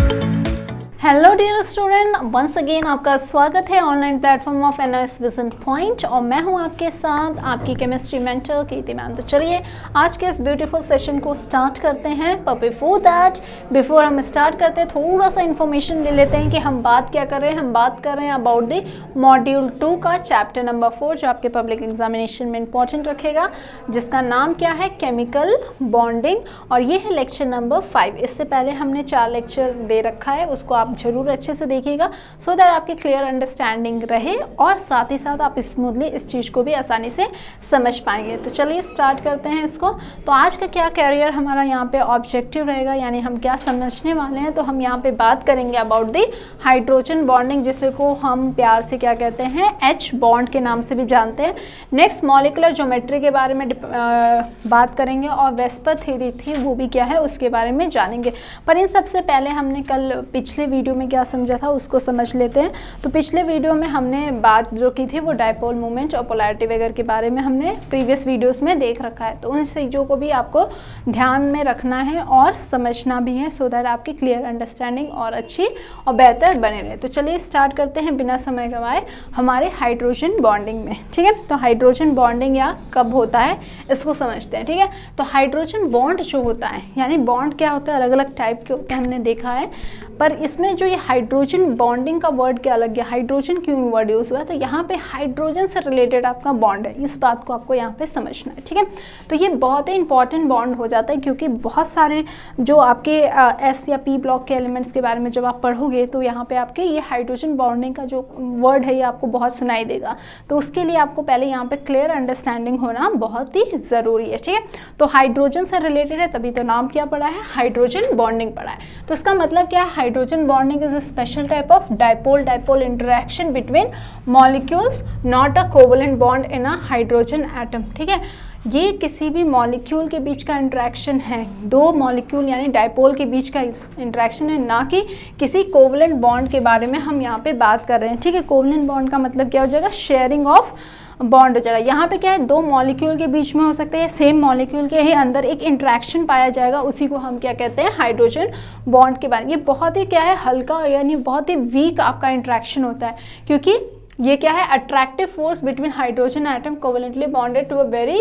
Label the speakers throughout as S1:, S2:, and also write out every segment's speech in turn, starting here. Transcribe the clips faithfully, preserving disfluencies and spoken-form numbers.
S1: Hello dear student, once again आपका स्वागत है online platform of NS vision point और मैं हूं आपके साथ आपकी केमिस्ट्री मेंटर कीर्ति मैम। तो चलिए आज के इस ब्यूटीफुल सेशन को स्टार्ट करते हैं। पर बिफोर दैट बिफोर हम स्टार्ट करते हैं थोड़ा सा इन्फॉर्मेशन ले लेते हैं कि हम बात क्या कर रहे हैं। हम बात कर रहे हैं अबाउट द मॉड्यूल टू का चैप्टर नंबर फोर, जो आपके पब्लिक एग्जामिनेशन में इंपॉर्टेंट रखेगा, जिसका नाम क्या है, केमिकल बॉन्डिंग, और ये है लेक्चर नंबर फाइव। इससे पहले हमने चार लेक्चर दे रखा है, उसको आप जरूर अच्छे से देखिएगा सो दैट आपकी क्लियर अंडरस्टैंडिंग रहे और साथ ही साथ आप स्मूथली इस चीज़ को भी आसानी से समझ पाएंगे। तो चलिए स्टार्ट करते हैं इसको। तो आज का क्या कैरियर हमारा यहाँ पे ऑब्जेक्टिव रहेगा, यानी हम क्या समझने वाले हैं। तो हम यहाँ पे बात करेंगे अबाउट दी हाइड्रोजन बॉन्डिंग, जिसे को हम प्यार से क्या कहते हैं, एच बॉन्ड के नाम से भी जानते हैं। नेक्स्ट मॉलिकुलर ज्योमेट्री के बारे में आ, बात करेंगे और वेस्पर थ्योरी थी वो भी क्या है उसके बारे में जानेंगे। पर इन सबसे पहले हमने कल पिछले वीडियो में क्या समझा था उसको समझ लेते हैं। तो पिछले वीडियो में हमने बात जो की थी वो डायपोल मूवमेंट और पोलैरिटी वगैरह के बारे में हमने प्रीवियस वीडियोस में देख रखा है। तो उन चीज़ों को भी आपको ध्यान में रखना है और समझना भी है सो दैट आपकी क्लियर अंडरस्टैंडिंग और अच्छी और बेहतर बने रहे। तो चलिए स्टार्ट करते हैं बिना समय गंवाए हमारे हाइड्रोजन बॉन्डिंग में। ठीक है, तो हाइड्रोजन बॉन्डिंग या कब होता है इसको समझते हैं। ठीक है, तो हाइड्रोजन बॉन्ड जो होता है, यानी बॉन्ड क्या होता है, अलग अलग टाइप के होते हैं हमने देखा है। पर इसमें जो ये हाइड्रोजन बॉन्डिंग का वर्ड क्या लग गया, हाइड्रोजन क्यों वर्ड यूज़ हुआ है, तो यहाँ पे हाइड्रोजन से रिलेटेड आपका बॉन्ड है, इस बात को आपको यहाँ पे समझना है। ठीक है, तो ये बहुत ही इंपॉर्टेंट बॉन्ड हो जाता है क्योंकि बहुत सारे जो आपके एस या पी ब्लॉक के एलिमेंट्स के बारे में जब आप पढ़ोगे तो यहाँ पे आपके ये हाइड्रोजन बॉन्डिंग का जो वर्ड है ये आपको बहुत सुनाई देगा। तो उसके लिए आपको पहले यहाँ पे क्लियर अंडरस्टैंडिंग होना बहुत ही ज़रूरी है। ठीक है, तो हाइड्रोजन से रिलेटेड है तभी तो नाम क्या पड़ा है, हाइड्रोजन बॉन्डिंग पड़ा है। तो इसका मतलब क्या है, hydrogen bonding is a special type of dipole dipole interaction between molecules, not a covalent bond in a hydrogen atom. ठीक है, ये किसी भी मॉलिक्यूल के बीच का इंटरेक्शन है, दो मॉलिक्यूल यानी डायपोल के बीच का इंटरेक्शन है, ना कि किसी कोवलेंट बॉन्ड के बारे में हम यहाँ पे बात कर रहे हैं। ठीक है, कोवलेंट बॉन्ड का मतलब क्या हो जाएगा, शेयरिंग ऑफ बॉन्ड हो जाएगा। यहाँ पे क्या है, दो मॉलिक्यूल के बीच में हो सकता है, सेम मॉलिक्यूल के ही अंदर एक इंटरेक्शन पाया जाएगा, उसी को हम क्या कहते हैं, हाइड्रोजन बॉन्ड के बाद। ये बहुत ही क्या है, हल्का यानी बहुत ही वीक आपका इंटरेक्शन होता है, क्योंकि ये क्या है, attractive force between hydrogen atom covalently bonded to a very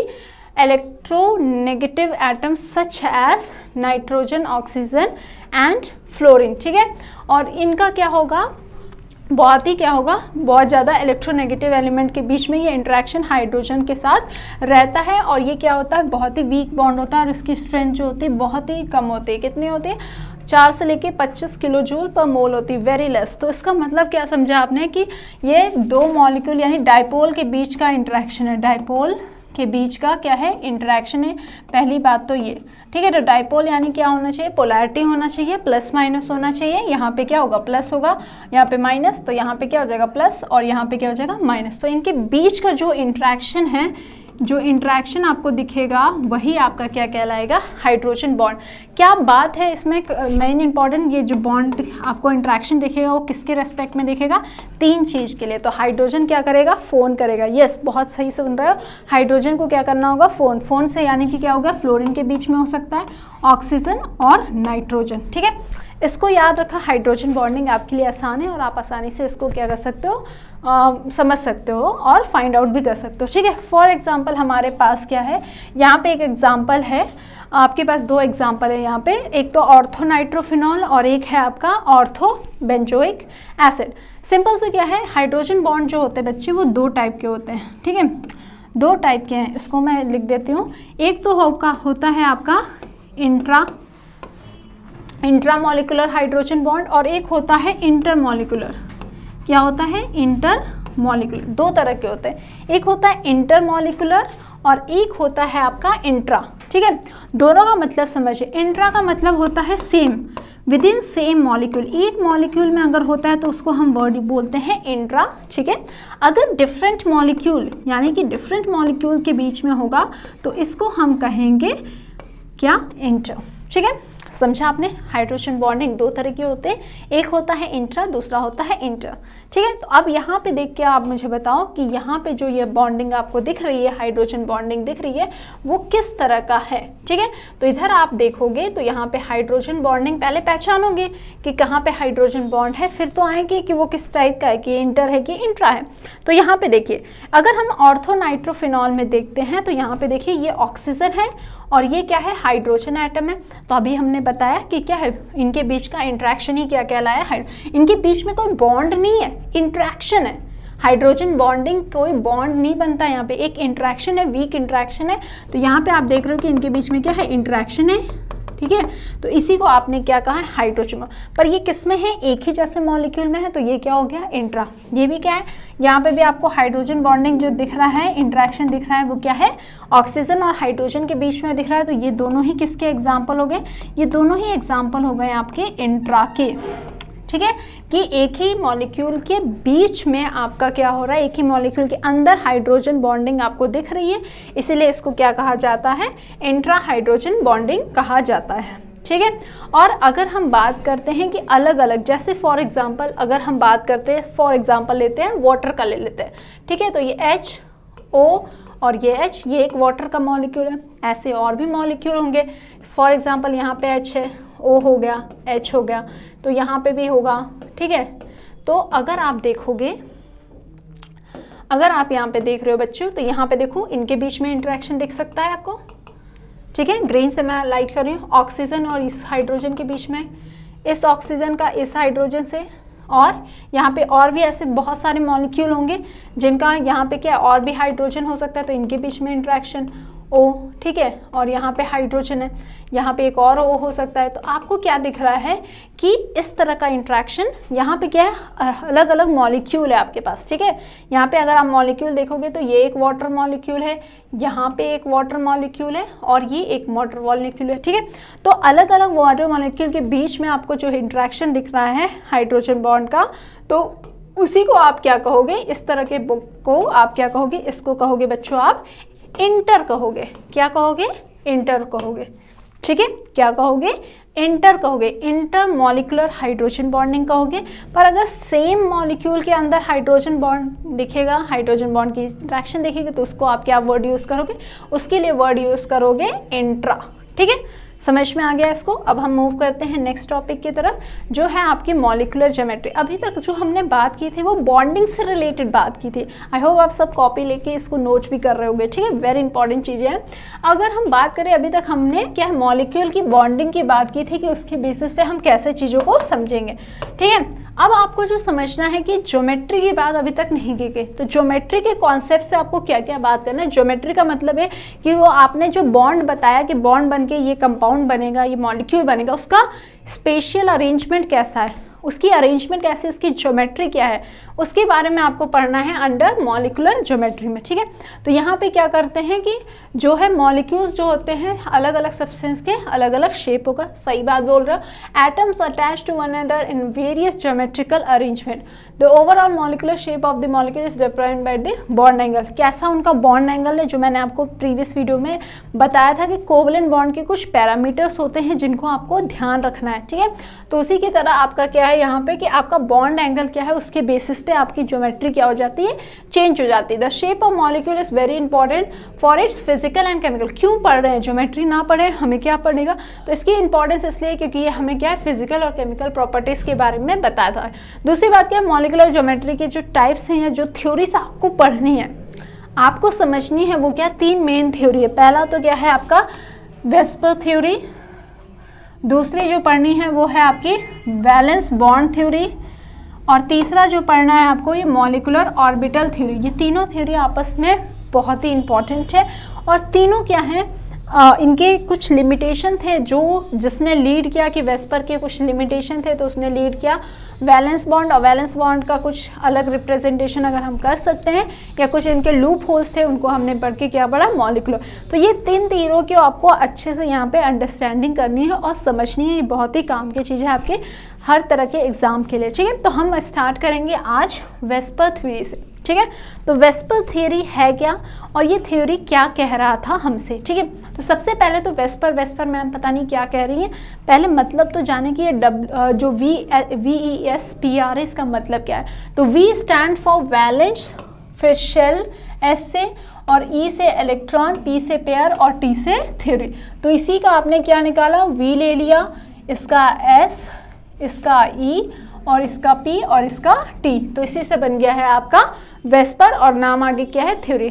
S1: electronegative atoms such as nitrogen, oxygen and fluorine. ठीक है, और इनका क्या होगा, बहुत ही क्या होगा, बहुत ज़्यादा इलेक्ट्रोनेगेटिव एलिमेंट के बीच में ये इंटरेक्शन हाइड्रोजन के साथ रहता है। और ये क्या होता है, बहुत ही वीक बॉन्ड होता है और इसकी स्ट्रेंथ जो होती है बहुत ही कम होती है। कितनी होती है, चार से लेके पच्चीस किलो जूल पर मोल होती है, वेरी लेस। तो इसका मतलब क्या समझा आपने कि ये दो मॉलिक्यूल यानी डायपोल के बीच का इंटरेक्शन है, डायपोल के बीच का क्या है, इंटरेक्शन है। पहली बात तो ये। ठीक है, तो डायपोल यानी क्या होना चाहिए, पोलैरिटी होना चाहिए, प्लस माइनस होना चाहिए। यहाँ पे क्या होगा, प्लस होगा, यहाँ पे माइनस, तो यहाँ पे क्या हो जाएगा प्लस और यहाँ पे क्या हो जाएगा माइनस। तो इनके बीच का जो इंटरेक्शन है, जो इंटरेक्शन आपको दिखेगा वही आपका क्या कहलाएगा, हाइड्रोजन बॉन्ड। क्या बात है इसमें मेन इंपॉर्टेंट, ये जो बॉन्ड आपको इंटरेक्शन दिखेगा वो किसके रेस्पेक्ट में दिखेगा, तीन चीज़ के लिए। तो हाइड्रोजन क्या करेगा, फोन करेगा। यस, बहुत सही से सुन रहे हो, हाइड्रोजन को क्या करना होगा, फोन। फोन से यानी कि क्या होगा, फ्लोरीन के बीच में हो सकता है, ऑक्सीजन और नाइट्रोजन। ठीक है, इसको याद रखा, हाइड्रोजन बॉन्डिंग आपके लिए आसान है और आप आसानी से इसको क्या कर सकते हो, आ, समझ सकते हो और फाइंड आउट भी कर सकते हो। ठीक है, फॉर एग्जांपल हमारे पास क्या है, यहाँ पे एक एग्जांपल है, आपके पास दो एग्जांपल है यहाँ पे, एक तो ऑर्थोनाइट्रोफिनॉल और एक है आपका ऑर्थोबेंजोइक एसिड। सिंपल से क्या है, हाइड्रोजन बॉन्ड जो होते हैं बच्चे वो दो टाइप के होते हैं। ठीक है, दो टाइप के हैं, इसको मैं लिख देती हूँ। एक तो होगा होता है आपका इंट्रा इंट्रामॉलिकुलर हाइड्रोजन बॉन्ड और एक होता है इंटरमॉलिकुलर। क्या होता है, इंटरमॉलिकुलर। दो तरह के होते हैं, एक होता है इंटरमॉलिकुलर और एक होता है आपका इंट्रा। ठीक है, दोनों का मतलब समझिए। इंट्रा का मतलब होता है same, within same molecule, एक मॉलिक्यूल में अगर होता है तो उसको हम वर्ड बोलते हैं इंट्रा। ठीक है, अगर डिफरेंट मॉलिक्यूल यानी कि डिफरेंट मॉलिक्यूल के बीच में होगा तो इसको हम कहेंगे क्या, इंटर। ठीक है, समझा आपने। हाइड्रोजन बॉन्डिंग दो तरह के होते हैं, एक होता है इंट्रा, दूसरा होता है इंटर। ठीक है, तो अब यहाँ पे देख के आप मुझे बताओ कि यहाँ पे जो ये बॉन्डिंग आपको दिख रही है, हाइड्रोजन बॉन्डिंग दिख रही है, वो किस तरह का है। ठीक है, तो इधर आप देखोगे तो यहाँ पे हाइड्रोजन बॉन्डिंग पहले पहचानोगे कि कहाँ पे हाइड्रोजन बॉन्ड है, फिर तो आएंगे कि वो किस टाइप का है, कि इंटर है कि इंट्रा है। तो यहाँ पे देखिए, अगर हम ऑर्थो नाइट्रोफिनॉल में देखते हैं तो यहाँ पे देखिए ये ऑक्सीजन है और ये क्या है, हाइड्रोजन एटम है। तो अभी हमने बताया कि क्या है, इनके बीच का इंट्रैक्शन ही क्या कहलाया है, इनके बीच में कोई बॉन्ड नहीं है, इंट्रैक्शन है। हाइड्रोजन बॉन्डिंग कोई बॉन्ड नहीं बनता, यहाँ पे एक इंट्रैक्शन है, वीक इंट्रैक्शन है। तो यहाँ पे आप देख रहे हो कि इनके बीच में क्या है, इंट्रैक्शन है। ठीक है, तो इसी को आपने क्या कहा है, हाइड्रोजन। पर ये किस में है, एक ही जैसे मॉलिक्यूल में है, तो ये क्या हो गया, इंट्रा। ये भी क्या है, यहाँ पे भी आपको हाइड्रोजन बॉन्डिंग जो दिख रहा है, इंट्रैक्शन दिख रहा है, वो क्या है, ऑक्सीजन और हाइड्रोजन के बीच में दिख रहा है। तो ये दोनों ही किसके एग्जाम्पल हो गए, ये दोनों ही एग्जाम्पल हो गए आपके इंट्रा के। ठीक है, कि एक ही मॉलिक्यूल के बीच में आपका क्या हो रहा है, एक ही मॉलिक्यूल के अंदर हाइड्रोजन बॉन्डिंग आपको दिख रही है, इसीलिए इसको क्या कहा जाता है, इंट्रा हाइड्रोजन बॉन्डिंग कहा जाता है। ठीक है, और अगर हम बात करते हैं कि अलग अलग, जैसे फॉर एग्जांपल अगर हम बात करते हैं, फॉर एग्जांपल लेते हैं वाटर का ले लेते हैं। ठीक है, तो ये एच ओ और ये एच, ये एक वाटर का मॉलिक्यूल है, ऐसे और भी मॉलिक्यूल होंगे। फॉर एग्जांपल यहाँ पे एच है, ओ हो गया, एच हो गया, तो यहाँ पे भी होगा। ठीक है, तो अगर आप देखोगे, अगर आप यहाँ पे देख रहे हो बच्चों, तो यहाँ पे देखो इनके बीच में इंटरेक्शन दिख सकता है आपको। ठीक है, ग्रीन से मैं लाइट कर रही हूँ, ऑक्सीजन और इस हाइड्रोजन के बीच में, इस ऑक्सीजन का इस हाइड्रोजन से, और यहाँ पे और भी ऐसे बहुत सारे मॉलिक्यूल होंगे जिनका यहाँ पे क्या और भी हाइड्रोजन हो सकता है, तो इनके बीच में इंटरेक्शन ओ। ठीक है, और यहाँ पे हाइड्रोजन है, यहाँ पे एक और ओ हो सकता है। तो आपको क्या दिख रहा है कि इस तरह का इंट्रैक्शन, यहाँ पे क्या है, अलग अलग मॉलिक्यूल है आपके पास। ठीक है, यहाँ पे अगर आप मॉलिक्यूल देखोगे तो ये एक वाटर मॉलिक्यूल है, यहाँ पे एक वाटर मॉलिक्यूल है और ये एक वाटर मॉलिक्यूल है। ठीक है, तो अलग अलग वाटर मॉलिक्यूल के बीच में आपको जो इंट्रैक्शन दिख रहा है हाइड्रोजन बॉन्ड का, तो उसी को आप क्या कहोगे, इस तरह के बुक को आप क्या कहोगे, इसको कहोगे बच्चों आप इंटर कहोगे। क्या कहोगे, इंटर कहोगे। ठीक है, क्या कहोगे, इंटर कहोगे, इंटर मॉलिक्यूलर हाइड्रोजन बॉन्डिंग कहोगे। पर अगर सेम मॉलिक्यूल के अंदर हाइड्रोजन बॉन्ड दिखेगा, हाइड्रोजन बॉन्ड की इंट्रैक्शन दिखेगी, तो उसको आप क्या वर्ड यूज़ करोगे, उसके लिए वर्ड यूज़ करोगे इंट्रा। ठीक है, समझ में आ गया इसको। अब हम मूव करते हैं नेक्स्ट टॉपिक की तरफ, जो है आपकी मॉलिक्यूलर ज्योमेट्री। अभी तक जो हमने बात की थी वो बॉन्डिंग से रिलेटेड बात की थी। आई होप आप सब कॉपी लेके इसको नोट भी कर रहे होंगे। ठीक है, वेरी इंपॉर्टेंट चीज़ें हैं। अगर हम बात करें, अभी तक हमने क्या मॉलिक्यूल की बॉन्डिंग की बात की थी कि उसके बेसिस पे हम कैसे चीज़ों को समझेंगे। ठीक है, अब आपको जो समझना है कि ज्योमेट्री की बात अभी तक नहीं की गई, तो ज्योमेट्री के कॉन्सेप्ट से आपको क्या क्या बात करना है। ज्योमेट्री का मतलब है कि वो आपने जो बॉन्ड बताया कि बॉन्ड बन के ये कंपाउंड बनेगा, ये मॉलिक्यूल बनेगा, उसका स्पेशियल अरेंजमेंट कैसा है, उसकी अरेंजमेंट कैसे, उसकी ज्योमेट्री क्या है, उसके बारे में आपको पढ़ना है अंडर मॉलिक्यूलर ज्योमेट्री में। ठीक है, तो यहाँ पे क्या करते हैं कि जो है मॉलिक्यूल्स जो होते हैं अलग अलग सब्सटेंस के अलग अलग शेप होगा। सही बात बोल रहे हो। Atoms attach to one another in various geometrical arrangement. The overall molecular shape of the molecule is defined by the bond angle. कैसा उनका बॉन्ड एंगल है, जो मैंने आपको प्रीवियस वीडियो में बताया था कि कोवलेंट बॉन्ड के कुछ पैरामीटर्स होते हैं जिनको आपको ध्यान रखना है। ठीक है, तो उसी की तरह आपका क्या है यहाँ पे कि आपका बॉन्ड एंगल क्या है, उसके बेसिस पे आपकी ज्योमेट्री क्या हो जाती है, चेंज हो जाती है। The shape of molecule is very important for its physical and chemical. क्यों पढ़ रहे हैं, ज्योमेट्री ना पढ़े हमें क्या पढ़ेगा, तो इसकी इंपॉर्टेंस इसलिए क्योंकि ये हमें क्या है फिजिकल और केमिकल प्रॉपर्टीज के बारे में बताता है। दूसरी बात क्या है, मॉलिक्यूलर ज्योमेट्री के जो टाइप्स हैं या जो थ्योरीज आपको पढ़नी है, आपको समझनी है, वो क्या तीन मेन थ्योरी है। पहला तो क्या है आपका वेस्पर थ्योरी, दूसरी जो पढ़नी है वो है आपकी वैलेंस बॉन्ड थ्योरी, और तीसरा जो पढ़ना है आपको ये मॉलिक्यूलर ऑर्बिटल थ्योरी। ये तीनों थ्योरी आपस में बहुत ही इंपॉर्टेंट है, और तीनों क्या हैं, इनके कुछ लिमिटेशन थे जो जिसने लीड किया कि वेस्पर के कुछ लिमिटेशन थे, तो उसने लीड किया वैलेंस बॉन्ड, और वैलेंस बॉन्ड का कुछ अलग रिप्रेजेंटेशन अगर हम कर सकते हैं, या कुछ इनके लूप होल्स थे उनको हमने पढ़ के क्या पढ़ा, मॉलिक्यूलर। तो ये तीन तीनों की आपको अच्छे से यहाँ पे अंडरस्टैंडिंग करनी है और समझनी है। ये बहुत ही काम की चीज़ है आपके हर तरह के एग्जाम के लिए। ठीक है, तो हम स्टार्ट करेंगे आज वेस्पर थ्योरी से। ठीक है। तो वेस्पर थ्योरी है क्या और ये थ्योरी क्या कह रहा था हमसे, ठीक है। तो सबसे पहले तो वेस्पर वेस्पर मैम पता नहीं क्या कह रही है, पहले मतलब तो जाने कि ये डब्ल्यू जो V V E S P R है इसका मतलब क्या है। तो वी स्टैंड फॉर वैलेंस, फिर शेल एस से, और ई से इलेक्ट्रॉन, पी से पेयर और टी से थ्योरी। तो इसी का आपने क्या निकाला, वी ले लिया, इसका एस, इसका ई और इसका P और इसका T। तो इसी से बन गया है आपका वेस्पर और नाम आगे क्या है, थ्योरी।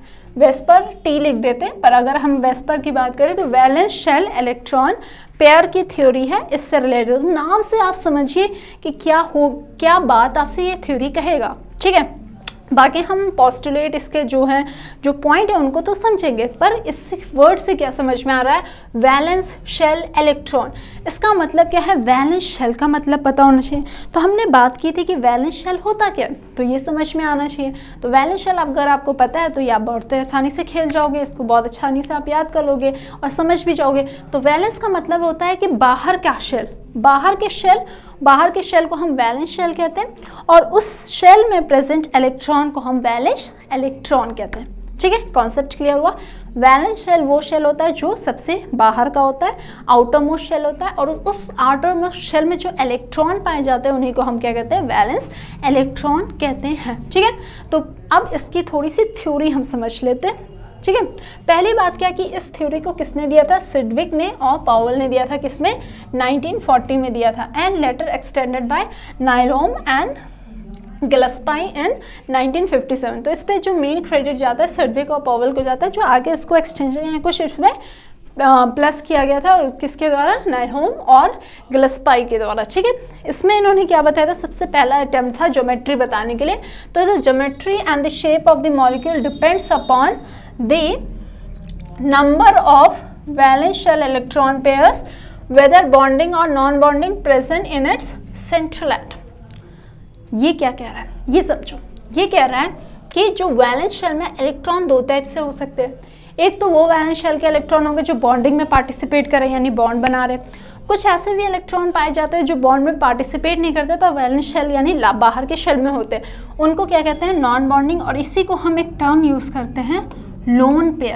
S1: वेस्पर T लिख देते हैं, पर अगर हम वेस्पर की बात करें तो वैलेंस शेल इलेक्ट्रॉन पेयर की थ्योरी है, इससे रिलेटेड। नाम से आप समझिए कि क्या हो, क्या बात आपसे ये थ्योरी कहेगा, ठीक है। बाकी हम पोस्टुलेट इसके जो हैं जो पॉइंट है उनको तो समझेंगे, पर इस वर्ड से क्या समझ में आ रहा है, वैलेंस शेल इलेक्ट्रॉन। इसका मतलब क्या है, वैलेंस शेल का मतलब पता होना चाहिए। तो हमने बात की थी कि वैलेंस शेल होता क्या, तो ये समझ में आना चाहिए। तो वैलेंस शेल अगर आपको पता है तो ये आप बहुत आसानी से खेल जाओगे, इसको बहुत आसानी से आप याद कर लोगे और समझ भी जाओगे। तो वैलेंस का मतलब होता है कि बाहर का शेल, बाहर के शेल, बाहर के शेल को हम वैलेंस शेल कहते हैं, और उस शेल में प्रेजेंट इलेक्ट्रॉन को हम वैलेंस इलेक्ट्रॉन कहते हैं, ठीक है। कॉन्सेप्ट क्लियर हुआ। वैलेंस शेल वो शेल होता है जो सबसे बाहर का होता है, आउटर मोस्ट शेल होता है, और उस आउटर मोस्ट शेल में जो इलेक्ट्रॉन पाए जाते हैं उन्हीं को हम क्या कहते हैं, वैलेंस इलेक्ट्रॉन कहते हैं, ठीक है। तो अब इसकी थोड़ी सी थ्योरी हम समझ लेते हैं, ठीक है। पहली बात क्या कि इस थ्योरी को किसने दिया था, सिडविक ने और पावेल ने दिया था, किसमें, नाइनटीन फोर्टी में दिया था, and later extended by Nyholm and Gillespie in nineteen fifty seven. तो इस पे जो मेन क्रेडिट जाता है सिडविक और पावेल को जाता है, जो आगे उसको एक्सटेंशन यानी कुछ इसमें प्लस किया गया था, और किसके द्वारा, नाइलोम और गिलस्पाई के द्वारा, ठीक है। इसमें इन्होंने क्या बताया था, सबसे पहला अटेम्प्ट था ज्योमेट्री बताने के लिए। तो the geometry and the shape of the molecule depends upon the number of valence shell electron pairs whether bonding or non-bonding present in its central atom। ये क्या कह रहा है, ये समझो। ये कह रहा है कि जो वैलेंस शेल में इलेक्ट्रॉन दो टाइप से हो सकते हैं। एक तो वो वैलेंस शेल के इलेक्ट्रॉन होंगे जो बॉन्डिंग में पार्टिसिपेट करें यानी बॉन्ड बना रहे। कुछ ऐसे भी इलेक्ट्रॉन पाए जाते हैं जो बॉन्ड में पार्टिसिपेट नहीं करते पर वैलेंस शेल यानी बाहर के शेल में होते हैं, उनको क्या कहते हैं, नॉन बॉन्डिंग। और इसी को हम एक टर्म यूज़ करते हैं, लोन पेयर।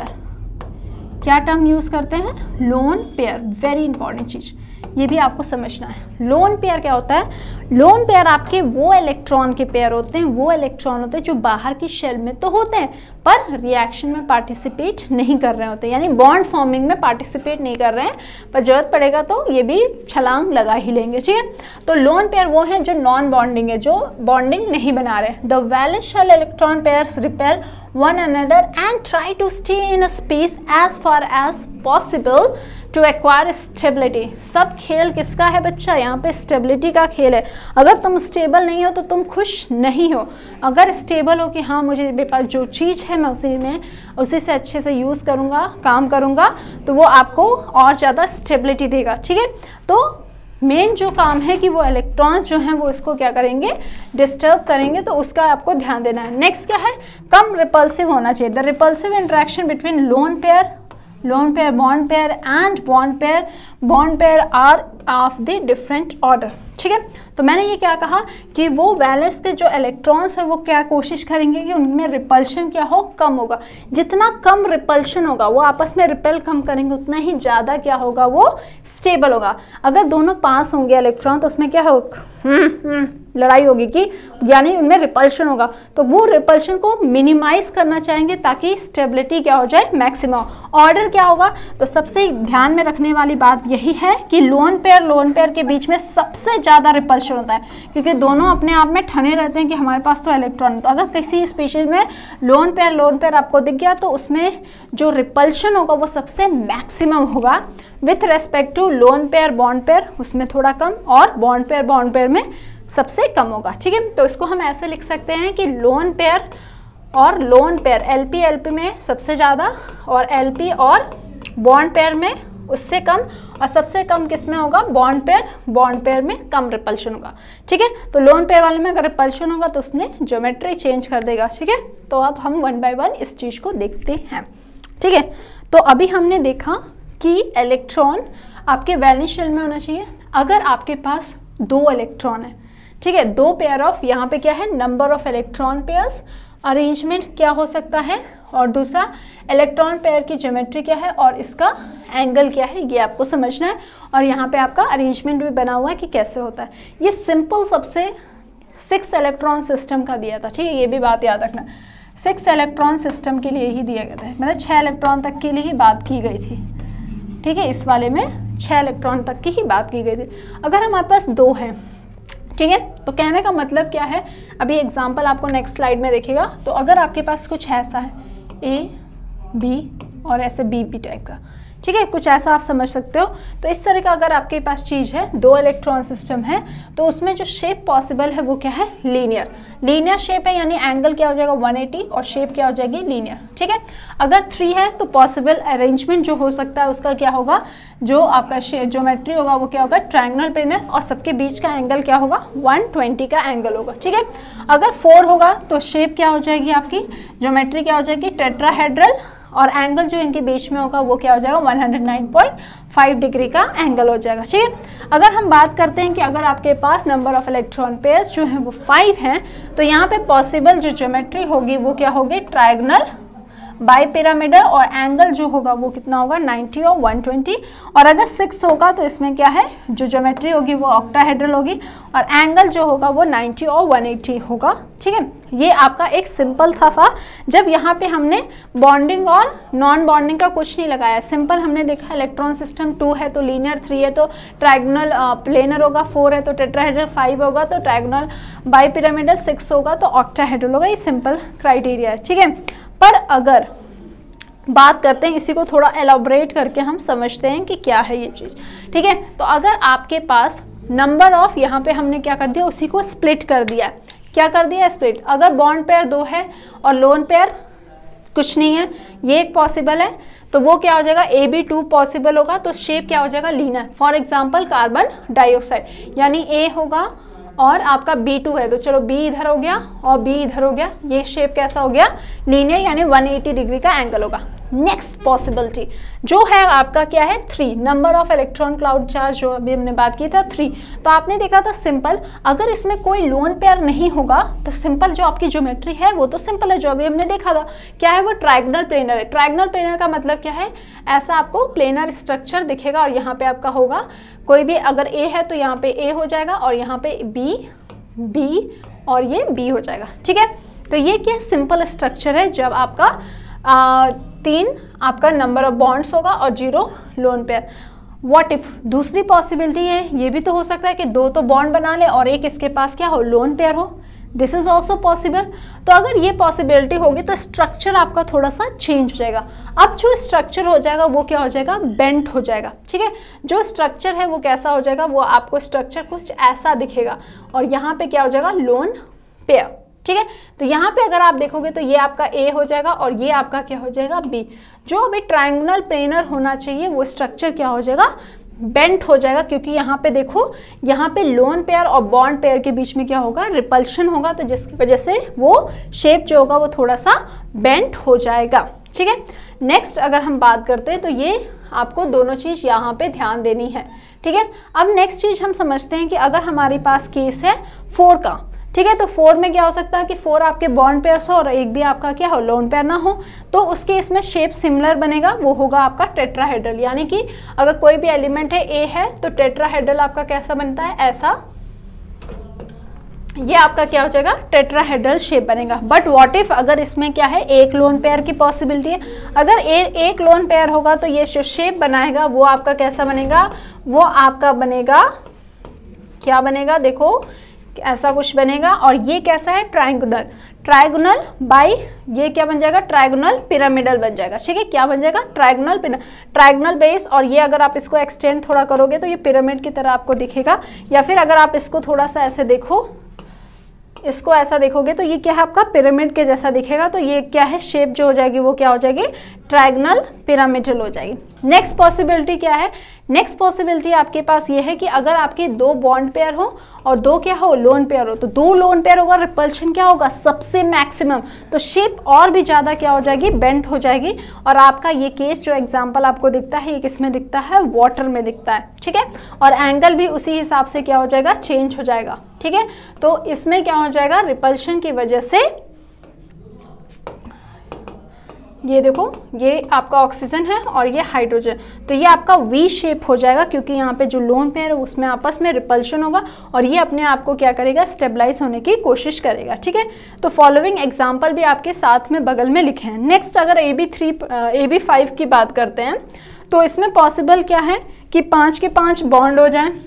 S1: क्या टर्म यूज़ करते हैं, लोन पेयर। वेरी इंपॉर्टेंट चीज़, ये भी आपको समझना है। लोन पेयर क्या होता है, लोन पेयर आपके वो इलेक्ट्रॉन के पेयर होते हैं, वो इलेक्ट्रॉन होते हैं जो बाहर की शेल में तो होते हैं पर रिएक्शन में पार्टिसिपेट नहीं कर रहे होते, यानी बॉन्ड फॉर्मिंग में पार्टिसिपेट नहीं कर रहे हैं, पर जरूरत पड़ेगा तो ये भी छलांग लगा ही लेंगे, ठीक है। तो लोन पेयर वो हैं जो नॉन बॉन्डिंग है, जो बॉन्डिंग नहीं बना रहे। The valence shell electron pairs repel one another and try to stay in a space as far as possible to acquire stability। सब खेल किसका है बच्चा, यहाँ पे स्टेबिलिटी का खेल है। अगर तुम स्टेबल नहीं हो तो तुम खुश नहीं हो। अगर स्टेबल हो कि हाँ मुझे मेरे पास जो चीज़ है मैं उसी में उसी से अच्छे से यूज़ करूँगा, काम करूँगा, तो वो आपको और ज़्यादा स्टेबिलिटी देगा, ठीक है। तो मेन जो काम है कि वो इलेक्ट्रॉन्स जो हैं वो इसको क्या करेंगे, डिस्टर्ब करेंगे, तो उसका आपको ध्यान देना है। नेक्स्ट क्या है, कम रिपल्सिव होना चाहिए। The repulsive interaction between lone pair, lone pair, bond pair and bond pair, bond pair are of the different order, ठीक है। तो मैंने ये क्या कहा कि वो वैलेंस के जो इलेक्ट्रॉन्स है वो क्या कोशिश करेंगे कि उनमें रिपल्शन क्या हो, कम होगा। जितना कम रिपल्शन होगा, वो आपस में रिपेल कम करेंगे, उतना ही ज़्यादा क्या होगा, वो स्टेबल होगा। अगर दोनों पास होंगे इलेक्ट्रॉन तो उसमें क्या हो, लड़ाई होगी कि यानी उनमें रिपल्शन होगा, तो वो रिपल्शन को मिनिमाइज करना चाहेंगे ताकि स्टेबिलिटी क्या हो जाए, मैक्सिमम। ऑर्डर क्या होगा, तो सबसे ध्यान में रखने वाली बात यही है कि लोन पेयर लोन पेयर के बीच में सबसे ज़्यादा रिपल्शन होता है, क्योंकि दोनों अपने आप में ठने रहते हैं कि हमारे पास तो इलेक्ट्रॉन। तो अगर किसी स्पीशीज में लोन पेयर लोन पेयर आपको दिख गया तो उसमें जो रिपल्शन होगा वो सबसे मैक्सिमम होगा with respect to lone pair bond pair, उसमें थोड़ा कम, और बॉन्ड पेयर बॉन्ड पेयर में सबसे कम होगा, ठीक है। तो इसको हम ऐसे लिख सकते हैं कि लोन पेयर और लोन पेयर एलपी एलपी में सबसे ज़्यादा, और एलपी और बॉन्ड पेयर में उससे कम, और सबसे कम किस में होगा, बॉन्ड पेयर बॉन्ड पेयर में कम रिपल्शन होगा, ठीक है। तो लोन पेयर वाले में अगर रिपल्शन होगा तो उसने ज्योमेट्री चेंज कर देगा, ठीक है। तो अब हम वन बाय वन इस चीज़ को देखते हैं, ठीक है। तो अभी हमने देखा कि इलेक्ट्रॉन आपके वैलेंस शेल में होना चाहिए। अगर आपके पास दो इलेक्ट्रॉन है, ठीक है, दो पेयर ऑफ, यहाँ पे क्या है, number of electron pairs arrangement क्या हो सकता है, और दूसरा इलेक्ट्रॉन पेयर की ज्योमेट्री क्या है और इसका एंगल क्या है, ये आपको समझना है। और यहाँ पे आपका अरेंजमेंट भी बना हुआ है कि कैसे होता है। ये सिंपल सबसे सिक्स इलेक्ट्रॉन सिस्टम का दिया था, ठीक है, ये भी बात याद रखना। सिक्स इलेक्ट्रॉन सिस्टम के लिए ही दिया गया था, मतलब छः इलेक्ट्रॉन तक के लिए ही बात की गई थी, ठीक है। इस वाले में छः इलेक्ट्रॉन तक की ही बात की गई थी। अगर हमारे पास दो हैं, ठीक है, तो कहने का मतलब क्या है, अभी एग्जांपल आपको नेक्स्ट स्लाइड में देखेगा। तो अगर आपके पास कुछ ऐसा है ए बी और ऐसे बी बी टाइप का, ठीक है, कुछ ऐसा आप समझ सकते हो। तो इस तरह का अगर आपके पास चीज़ है, दो इलेक्ट्रॉन सिस्टम है, तो उसमें जो शेप पॉसिबल है वो क्या है, लीनियर। लीनियर शेप है, यानी एंगल क्या हो जाएगा वन एटी और शेप क्या हो जाएगी लीनियर, ठीक है। अगर थ्री है तो पॉसिबल अरेंजमेंट जो हो सकता है उसका क्या होगा, जो आपका ज्योमेट्री होगा वो क्या होगा, ट्रायंगुलर प्लेनर, और सबके बीच का एंगल क्या होगा, वन ट्वेंटी का एंगल होगा, ठीक है। अगर फोर होगा तो शेप क्या हो जाएगी आपकी, ज्योमेट्री क्या हो जाएगी, टेट्राहेड्रल, और एंगल जो इनके बीच में होगा वो क्या हो जाएगा, one hundred nine point five degree का एंगल हो जाएगा, ठीक है। अगर हम बात करते हैं कि अगर आपके पास नंबर ऑफ इलेक्ट्रॉन पेयर्स जो हैं वो फाइव हैं, तो यहाँ पे पॉसिबल जो ज्योमेट्री होगी वो क्या होगी, ट्रायंगल बाई पिरामिडल, और एंगल जो होगा वो कितना होगा, नाइन्टी और वन ट्वेंटी। और अगर सिक्स होगा तो इसमें क्या है, जो ज्योमेट्री होगी वो ऑक्टाहेड्रल होगी, और एंगल जो होगा वो नाइन्टी और वन एटी होगा, ठीक है। ये आपका एक सिंपल था सा, जब यहाँ पे हमने बॉन्डिंग और नॉन बॉन्डिंग का कुछ नहीं लगाया, सिंपल हमने देखा इलेक्ट्रॉन सिस्टम टू है तो लीनियर, थ्री है तो ट्रायंगुलर प्लेनर होगा, फोर है तो टेट्राहेड्रल, फाइव होगा तो ट्रायंगुलर बाई पिरामिडल, सिक्स होगा तो ऑक्टाहेड्रल होगा। ये सिंपल क्राइटेरिया है, ठीक है। पर अगर बात करते हैं, इसी को थोड़ा एलाबोरेट करके हम समझते हैं कि क्या है ये चीज़, ठीक है। तो अगर आपके पास नंबर ऑफ, यहाँ पे हमने क्या कर दिया, उसी को स्प्लिट कर दिया, क्या कर दिया, स्प्लिट। अगर बॉन्ड पेयर दो है और लोन पेयर कुछ नहीं है, ये एक पॉसिबल है, तो वो क्या हो जाएगा, ए बी टू पॉसिबल होगा, तो शेप क्या हो जाएगा, linear. For example carbon dioxide, यानी ए होगा और आपका बी टू है, तो चलो बी इधर हो गया और बी इधर हो गया, ये शेप कैसा हो गया, लीनियर, यानी वन एटी डिग्री का एंगल होगा। नेक्स्ट पॉसिबिलिटी जो है आपका क्या है, three, number of electron cloud charge, जो अभी हमने बात की था थ्री। तो आपने देखा था सिंपल, अगर इसमें कोई लोन पेयर नहीं होगा तो सिंपल जो आपकी ज्योमेट्री है वो तो सिंपल है, जो अभी हमने देखा था, क्या है वो, ट्रायंगुलर प्लेनर है। ट्रायंगुलर प्लेनर का मतलब क्या है, ऐसा आपको प्लेनर स्ट्रक्चर दिखेगा, और यहाँ पे आपका होगा कोई भी, अगर ए है तो यहाँ पे ए हो जाएगा, और यहाँ पे बी, बी और ये बी हो जाएगा, ठीक है। तो ये क्या सिंपल स्ट्रक्चर है, जब आपका आ, तीन आपका नंबर ऑफ बॉन्ड्स होगा और zero lone pair. What if, दूसरी पॉसिबिलिटी है, ये भी तो हो सकता है कि दो तो बॉन्ड बना ले और एक इसके पास क्या हो, लोन पेयर हो, दिस इज ऑल्सो पॉसिबल। तो अगर ये पॉसिबिलिटी होगी तो स्ट्रक्चर आपका थोड़ा सा चेंज हो जाएगा। अब जो स्ट्रक्चर हो जाएगा वो क्या हो जाएगा, बेंट हो जाएगा, ठीक है। जो स्ट्रक्चर है वो कैसा हो जाएगा, वो आपको स्ट्रक्चर कुछ ऐसा दिखेगा, और यहाँ पे क्या हो जाएगा, लोन पेयर, ठीक है। तो यहाँ पे अगर आप देखोगे तो ये आपका ए हो जाएगा और ये आपका क्या हो जाएगा, बी। जो अभी ट्रायंगुलर प्लेनर होना चाहिए वो स्ट्रक्चर क्या हो जाएगा, बेंट हो जाएगा, क्योंकि यहाँ पे देखो, यहाँ पे लोन पेयर और बॉन्ड पेयर के बीच में क्या होगा, रिपल्शन होगा, तो जिसकी वजह से वो शेप जो होगा वो थोड़ा सा बेंट हो जाएगा, ठीक है। नेक्स्ट अगर हम बात करते हैं तो ये आपको दोनों चीज़ यहाँ पे ध्यान देनी है, ठीक है। अब नेक्स्ट चीज़ हम समझते हैं कि अगर हमारे पास केस है फोर का, ठीक है, तो फोर में क्या हो सकता है कि फोर आपके बॉन्ड पेयर्स हो और एक भी आपका क्या हो, लोन पेयर ना हो, तो उसके इसमें शेप सिमिलर बनेगा, वो होगा आपका टेट्राहेड्रल। यानी कि अगर कोई भी एलिमेंट है ए है तो टेट्राहेड्रल आपका कैसा बनता है, ऐसा, ये आपका क्या हो जाएगा, टेट्राहेड्रल शेप बनेगा। बट व्हाट इफ, अगर इसमें क्या है, एक लोन पेयर की पॉसिबिलिटी है, अगर ए, एक लोन पेयर होगा तो ये जो शेप बनाएगा वो आपका कैसा बनेगा, वो आपका बनेगा, क्या बनेगा, देखो ऐसा कुछ बनेगा, और ये कैसा है, ट्रायंगुलर, ट्रायंगुलर बाई, ये क्या बन जाएगा, ट्रायंगुलर पिरामिडल बन जाएगा, ठीक है। क्या बन जाएगा, ट्रायंगुलर पिरा ट्रायंगुलर बेस, और ये अगर आप इसको एक्सटेंड थोड़ा करोगे तो ये पिरामिड की तरह आपको दिखेगा, या फिर अगर आप इसको थोड़ा सा ऐसे देखो, इसको ऐसा देखोगे तो ये क्या है, आपका पिरामिड के जैसा दिखेगा, तो ये क्या है, शेप जो हो जाएगी वो क्या हो जाएगी, ट्रायंगुलर पिरामिडल हो जाएगी। नेक्स्ट पॉसिबिलिटी क्या है, नेक्स्ट पॉसिबिलिटी आपके पास ये है कि अगर आपके दो बॉन्ड पेयर हो और दो क्या हो, लोन पेयर हो, तो दो लोन पेयर होगा, रिपल्शन क्या होगा, सबसे मैक्सिमम, तो शेप और भी ज़्यादा क्या हो जाएगी, बेंट हो जाएगी। और आपका ये केस जो एग्जाम्पल आपको दिखता है, ये किस में दिखता है, वाटर में दिखता है, ठीक है। और एंगल भी उसी हिसाब से क्या हो जाएगा, चेंज हो जाएगा, ठीक है। तो इसमें क्या हो जाएगा, रिपल्शन की वजह से ये देखो, ये आपका ऑक्सीजन है और ये हाइड्रोजन, तो ये आपका वी शेप हो जाएगा क्योंकि यहाँ पे जो लोन पेयर है उसमें आपस में रिपल्शन होगा और ये अपने आप को क्या करेगा, स्टेबलाइज होने की कोशिश करेगा। ठीक है, तो फॉलोइंग एग्जाम्पल भी आपके साथ में बगल में लिखे हैं। नेक्स्ट अगर A B three A B five की बात करते हैं तो इसमें पॉसिबल क्या है कि पाँच के पाँच बॉन्ड हो जाए,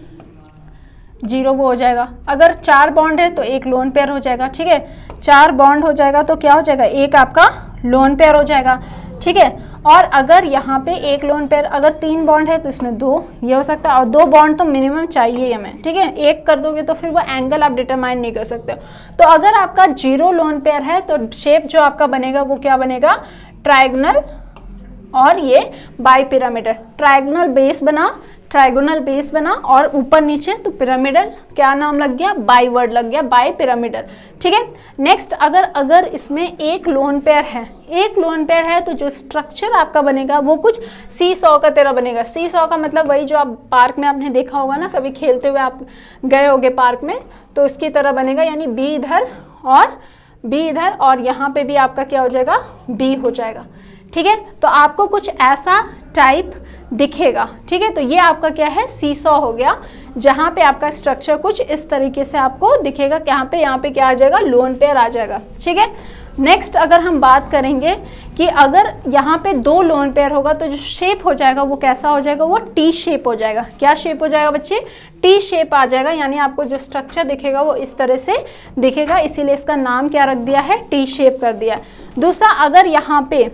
S1: जीरो वो हो जाएगा। अगर चार बॉन्ड है तो एक लोन पेयर हो जाएगा। ठीक है, चार बॉन्ड हो जाएगा तो क्या हो जाएगा, एक आपका लोन पेयर हो जाएगा। ठीक है, और अगर यहाँ पे एक लोन पेयर, अगर तीन बॉन्ड है तो इसमें दो ये हो सकता है, और दो बॉन्ड तो मिनिमम चाहिए हमें। ठीक है, एक कर दोगे तो फिर वो एंगल आप डिटरमाइन नहीं कर सकते। तो अगर आपका जीरो लोन पेयर है तो शेप जो आपका बनेगा वो क्या बनेगा, ट्रायगोनल और ये बाई पिरामिडल। ट्रायगोनल बेस बना, ट्रायगोनल बेस बना और ऊपर नीचे तो पिरामिडल, क्या नाम लग गया, बाई वर्ड लग गया, बाई पिरामिडल। ठीक है, नेक्स्ट अगर अगर इसमें एक लोन पेयर है, एक लोन पेयर है तो जो स्ट्रक्चर आपका बनेगा वो कुछ सी सौ का तरह बनेगा। सी सौ का मतलब वही जो आप पार्क में आपने देखा होगा ना, कभी खेलते हुए आप गए होगे पार्क में, तो उसकी तरह बनेगा, यानी बी इधर और बी इधर और यहाँ पे भी आपका क्या हो जाएगा, बी हो जाएगा। ठीक है, तो आपको कुछ ऐसा टाइप दिखेगा। ठीक है, तो ये आपका क्या है, सी सौ हो गया, जहाँ पे आपका स्ट्रक्चर कुछ इस तरीके से आपको दिखेगा कि यहाँ पे यहाँ पे क्या आ जाएगा, लोन पेयर आ जाएगा। ठीक है, नेक्स्ट अगर हम बात करेंगे कि अगर यहाँ पे दो लोन पेयर होगा तो जो शेप हो जाएगा वो कैसा हो जाएगा, वो टी शेप हो जाएगा। क्या शेप हो जाएगा बच्चे, टी शेप आ जाएगा, यानी आपको जो स्ट्रक्चर दिखेगा वो इस तरह से दिखेगा, इसीलिए इसका नाम क्या रख दिया है, टी शेप कर दिया है। दूसरा, अगर यहाँ पे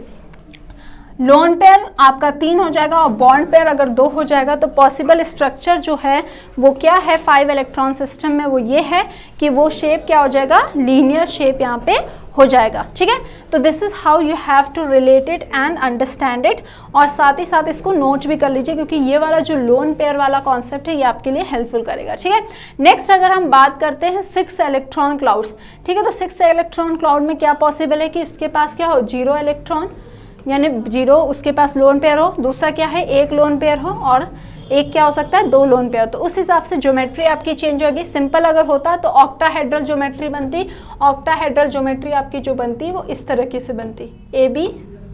S1: लोन पेयर आपका तीन हो जाएगा और बॉन्ड पेयर अगर दो हो जाएगा तो पॉसिबल स्ट्रक्चर जो है वो क्या है, फाइव इलेक्ट्रॉन सिस्टम में, वो ये है कि वो शेप क्या हो जाएगा, लीनियर शेप यहाँ पे हो जाएगा। ठीक है, तो this is how you have to relate it and understand it, और साथ ही साथ इसको नोट भी कर लीजिए क्योंकि ये वाला जो लोन पेयर वाला कॉन्सेप्ट है ये आपके लिए हेल्पफुल करेगा। ठीक है, नेक्स्ट अगर हम बात करते हैं सिक्स इलेक्ट्रॉन क्लाउड्स। ठीक है, तो सिक्स इलेक्ट्रॉन क्लाउड में क्या पॉसिबल है कि उसके पास क्या हो, जीरो इलेक्ट्रॉन, यानी जीरो उसके पास लोन पेयर हो, दूसरा क्या है, एक लोन पेयर हो, और एक क्या हो सकता है, दो लोन पेयर। तो उस हिसाब से ज्योमेट्री आपकी चेंज होगी। सिंपल अगर होता तो ऑक्टाहेड्रल ज्योमेट्री बनती, ऑक्टाहेड्रल ज्योमेट्री आपकी जो बनती वो इस तरीके से बनती, ए बी,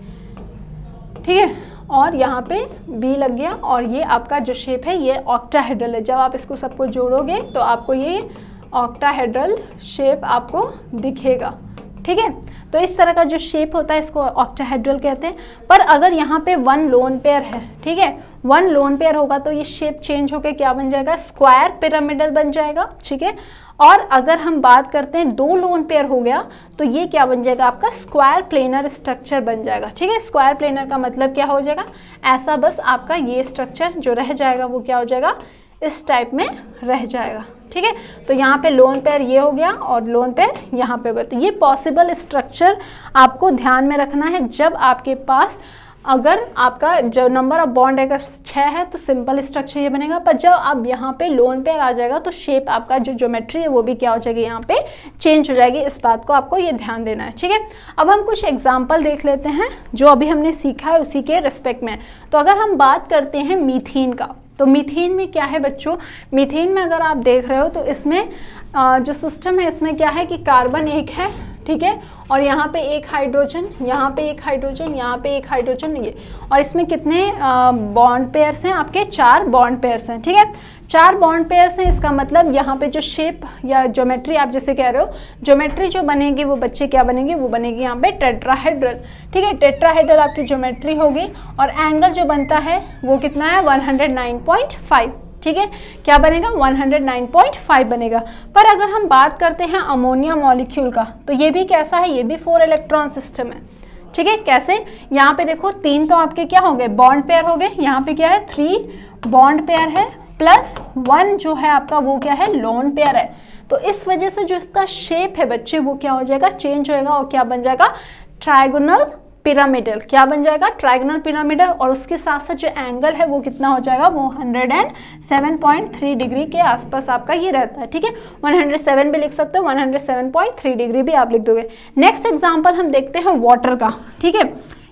S1: ठीक है, और यहाँ पे बी लग गया और ये आपका जो शेप है ये ऑक्टाहेड्रल है। जब आप इसको सबको जोड़ोगे तो आपको ये ऑक्टाहेड्रल शेप आपको दिखेगा। ठीक है, तो इस तरह का जो शेप होता है इसको ऑक्टाहेड्रल कहते हैं। पर अगर यहाँ पे वन लोन पेयर है, ठीक है, वन लोन पेयर होगा तो ये शेप चेंज होकर क्या बन जाएगा, स्क्वायर पिरामिडल बन जाएगा। ठीक है, और अगर हम बात करते हैं दो लोन पेयर हो गया तो ये क्या बन जाएगा, आपका स्क्वायर प्लेनर स्ट्रक्चर बन जाएगा। ठीक है, स्क्वायर प्लेनर का मतलब क्या हो जाएगा, ऐसा बस आपका ये स्ट्रक्चर जो रह जाएगा वो क्या हो जाएगा, इस टाइप में रह जाएगा। ठीक है, तो यहाँ पे लोन पेयर ये हो गया और लोन पेयर यहाँ पे हो गया। तो ये पॉसिबल स्ट्रक्चर आपको ध्यान में रखना है जब आपके पास, अगर आपका जो नंबर ऑफ बॉन्ड अगर छः है तो सिंपल स्ट्रक्चर ये बनेगा, पर जब अब यहाँ पे लोन पेयर आ जाएगा तो शेप आपका जो ज्योमेट्री है वो भी क्या हो जाएगी, यहाँ पे चेंज हो जाएगी। इस बात को आपको ये ध्यान देना है। ठीक है, अब हम कुछ एग्जांपल देख लेते हैं जो अभी हमने सीखा है उसी के रिस्पेक्ट में। तो अगर हम बात करते हैं मीथेन का, तो मीथेन में क्या है बच्चों, मीथेन में अगर आप देख रहे हो तो इसमें जो सिस्टम है इसमें क्या है कि कार्बन एक है, ठीक है, और यहाँ पे एक हाइड्रोजन, यहाँ पे एक हाइड्रोजन, यहाँ पे एक हाइड्रोजन, ये, और इसमें कितने बॉन्ड पेयर्स हैं, आपके चार बॉन्ड पेयर्स हैं। ठीक है, चार बॉन्ड पेयर्स हैं, इसका मतलब यहाँ पे जो शेप या ज्योमेट्री आप जैसे कह रहे हो, ज्योमेट्री जो बनेगी वो बच्चे क्या बनेगी, वो बनेगी यहाँ पे टेट्राहेड्रल। ठीक है, टेट्राहेड्रल आपकी ज्योमेट्री होगी और एंगल जो बनता है वो कितना है, one hundred nine point five. ठीक है, क्या बनेगा, one hundred nine point five बनेगा। पर अगर हम बात करते हैं अमोनिया मॉलिक्यूल का तो ये भी कैसा है, ये भी फोर इलेक्ट्रॉन सिस्टम है। ठीक है, कैसे, यहाँ पे देखो तीन तो आपके क्या हो गए, बॉन्ड पेयर हो गए, यहाँ पे क्या है, थ्री बॉन्ड पेयर है, प्लस वन जो है आपका वो क्या है, लोन पेयर है। तो इस वजह से जो इसका शेप है बच्चे वो क्या हो जाएगा, चेंज होएगा और क्या बन जाएगा, ट्रायगोनल पिरामिडल। क्या बन जाएगा, ट्रायगोनल पिरामिडल, और उसके साथ साथ जो एंगल है वो कितना हो जाएगा, वो one hundred seven point three degree के आसपास आपका ये रहता है। ठीक है, वन हंड्रेड सेवन भी लिख सकते हो, one hundred seven point three degree भी आप लिख दोगे। नेक्स्ट एग्जांपल हम देखते हैं वाटर का। ठीक है,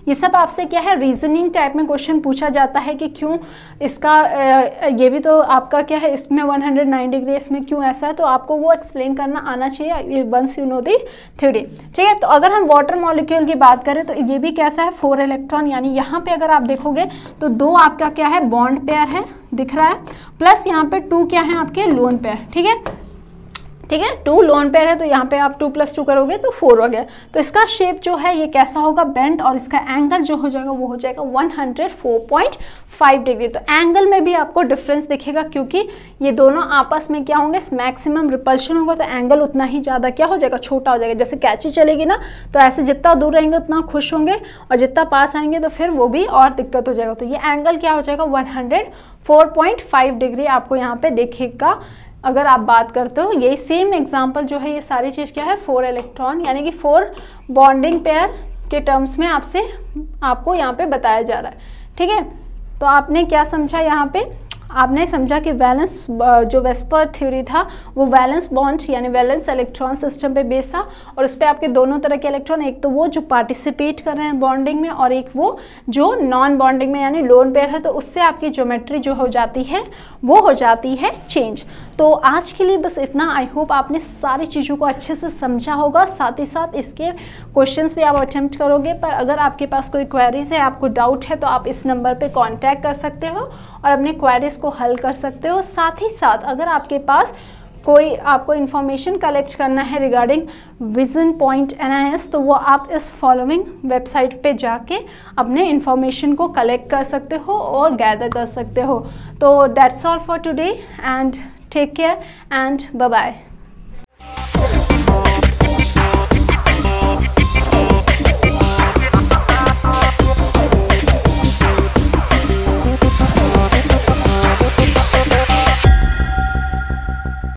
S1: ये सब आपसे क्या है, रीजनिंग टाइप में क्वेश्चन पूछा जाता है कि क्यों इसका ये भी तो आपका क्या है, इसमें वन हंड्रेड नाइन डिग्री, इसमें क्यों ऐसा है, तो आपको वो एक्सप्लेन करना आना चाहिए once you know the theory. ठीक है, तो अगर हम वाटर मॉलिक्यूल की बात करें तो ये भी कैसा है, फोर इलेक्ट्रॉन, यानी यहाँ पे अगर आप देखोगे तो दो आपका क्या है, बॉन्ड पेयर है दिख रहा है, प्लस यहाँ पे टू क्या है आपके लोन पेयर। ठीक है, ठीक है, टू लोन पेयर है तो यहाँ पे आप टू प्लस टू करोगे तो फोर हो गया। तो इसका शेप जो है ये कैसा होगा, बेंट, और इसका एंगल जो हो जाएगा वो हो जाएगा one hundred four point five degree. तो एंगल में भी आपको डिफरेंस दिखेगा क्योंकि ये दोनों आपस में क्या होंगे, मैक्सिमम रिपल्शन होगा, तो एंगल उतना ही ज़्यादा क्या हो जाएगा, छोटा हो जाएगा। जैसे कैची चलेगी ना, तो ऐसे जितना दूर रहेंगे उतना खुश होंगे, और जितना पास आएंगे तो फिर वो भी और दिक्कत हो जाएगा। तो ये एंगल क्या हो जाएगा, one hundred four point five degree आपको यहाँ पे दिखेगा अगर आप बात करते हो। यही सेम एग्जांपल जो है, ये सारी चीज़ क्या है, फोर इलेक्ट्रॉन यानी कि फोर बॉन्डिंग पेयर के टर्म्स में आपसे आपको यहाँ पे बताया जा रहा है। ठीक है, तो आपने क्या समझा यहाँ पे, आपने समझा कि वैलेंस जो वेस्पर थ्योरी था वो वैलेंस बॉन्ड यानी वैलेंस इलेक्ट्रॉन सिस्टम पे बेस्ड था, और उस पर आपके दोनों तरह के इलेक्ट्रॉन, एक तो वो जो पार्टिसिपेट कर रहे हैं बॉन्डिंग में, और एक वो जो नॉन बॉन्डिंग में यानी लोन पेयर है, तो उससे आपकी ज्योमेट्री जो हो जाती है वो हो जाती है चेंज। तो आज के लिए बस इतना। आई होप आपने सारी चीज़ों को अच्छे से समझा होगा, साथ ही साथ इसके क्वेश्चंस भी आप अटेम्प्ट करोगे। पर अगर आपके पास कोई क्वेरीज है, आपको डाउट है, तो आप इस नंबर पे कांटेक्ट कर सकते हो और अपने क्वेरीज को हल कर सकते हो। साथ ही साथ अगर आपके पास कोई आपको इन्फॉर्मेशन कलेक्ट करना है regarding vision point N I S, तो वो आप इस फॉलोइंग वेबसाइट पे जाके अपने इन्फॉर्मेशन को कलेक्ट कर सकते हो और गैदर कर सकते हो। तो that's all for today and take care and bye bye.